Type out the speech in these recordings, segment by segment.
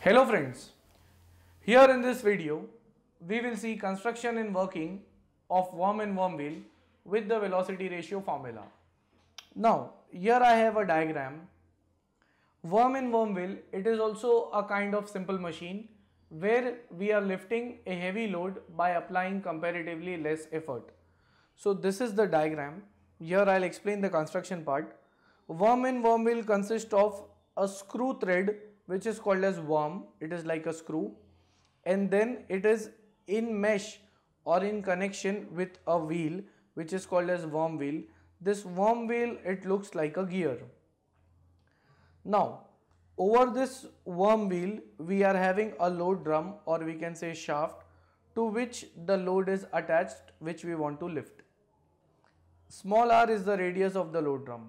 Hello friends, here in this video we will see construction and working of worm and worm wheel with the velocity ratio formula. Now here I have a diagram. Worm and worm wheel, it is also a kind of simple machine where we are lifting a heavy load by applying comparatively less effort. So this is the diagram. Here I'll explain the construction part. Worm and worm wheel consist of a screw thread which is called as worm. It is like a screw, and then it is in mesh or in connection with a wheel which is called as worm wheel. This worm wheel, it looks like a gear. Now over this worm wheel we are having a load drum, or we can say shaft, to which the load is attached which we want to lift. Small r is the radius of the load drum.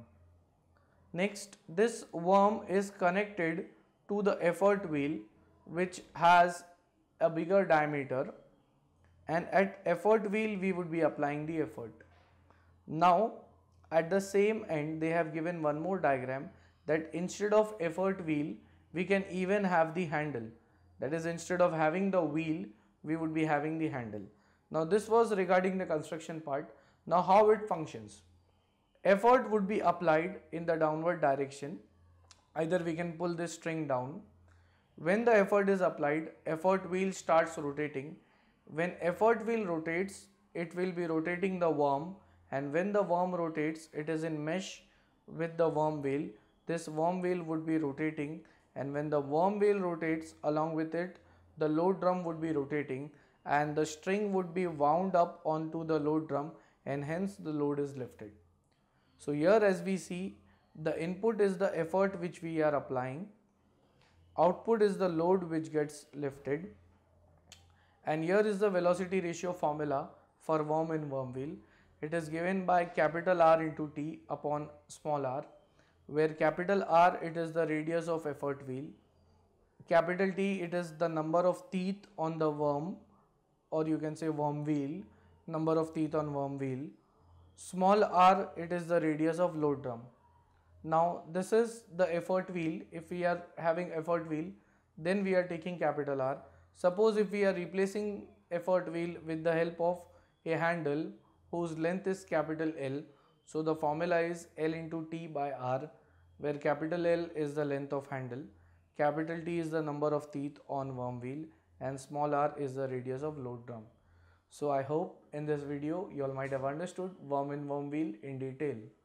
Next, this worm is connected to the effort wheel which has a bigger diameter, and at effort wheel we would be applying the effort. Now at the same end they have given one more diagram, that instead of effort wheel we can even have the handle. That is, instead of having the wheel we would be having the handle. Now this was regarding the construction part. Now how it functions. Effort would be applied in the downward direction. Either we can pull this string down. When the effort is applied, effort wheel starts rotating. When effort wheel rotates, it will be rotating the worm, and when the worm rotates, it is in mesh with the worm wheel. This worm wheel would be rotating, and when the worm wheel rotates, along with it the load drum would be rotating, and the string would be wound up onto the load drum, and hence the load is lifted. So here as we see, the input is the effort which we are applying, output is the load which gets lifted, and here is the velocity ratio formula for worm and worm wheel. It is given by capital R into T upon small r, where capital R, it is the radius of effort wheel, capital T, it is the number of teeth on the worm, or you can say worm wheel, number of teeth on worm wheel, small r, it is the radius of load drum. Now this is the effort wheel. If we are having effort wheel, then we are taking capital R. Suppose if we are replacing effort wheel with the help of a handle whose length is capital L, so the formula is L into T by R, where capital L is the length of handle, capital T is the number of teeth on worm wheel, and small r is the radius of load drum. So I hope in this video you all might have understood worm and worm wheel in detail.